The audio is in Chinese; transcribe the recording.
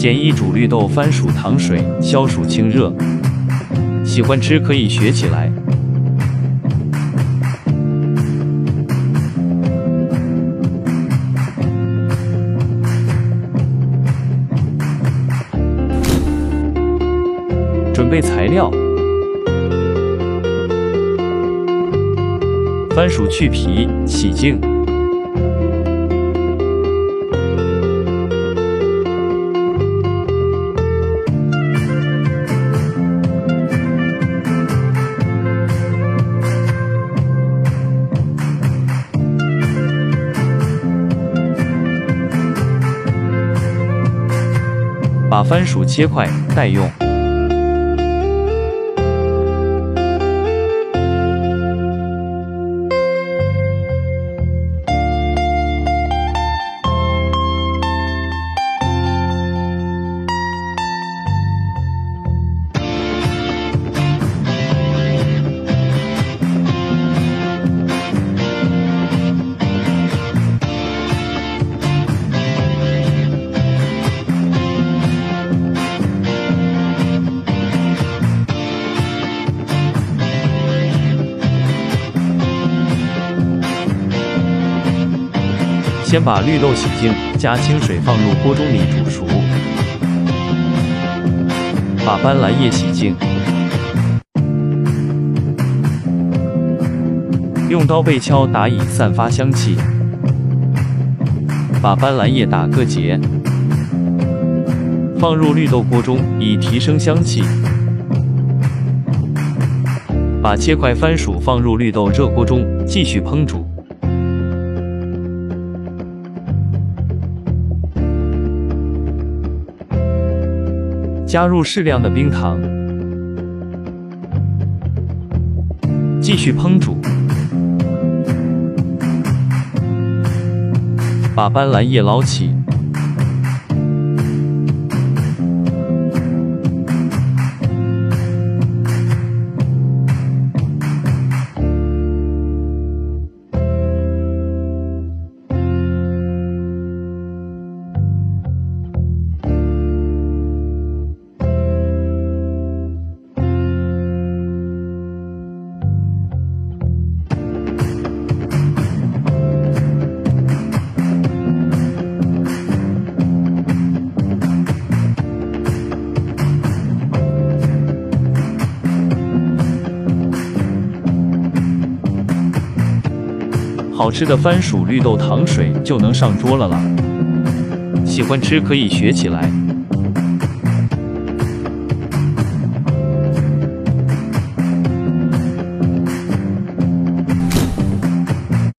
简易煮绿豆番薯糖水，消暑清热。喜欢吃可以学起来。准备材料：番薯去皮，洗净。把番薯切块待用。先把绿豆洗净，加清水放入锅中里煮熟。把斑斓叶洗净，用刀背敲打以散发香气。把斑斓叶打个结，放入绿豆锅中以提升香气。把切块番薯放入绿豆热锅中继续烹煮。加入适量的冰糖，继续烹煮。把斑斓叶捞起，好吃的番薯绿豆糖水就能上桌了啦！喜欢吃可以学起来。